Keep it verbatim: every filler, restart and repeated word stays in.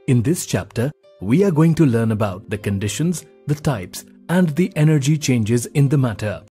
In this chapter, we are going to learn about the conditions, the types, and the energy changes in the matter.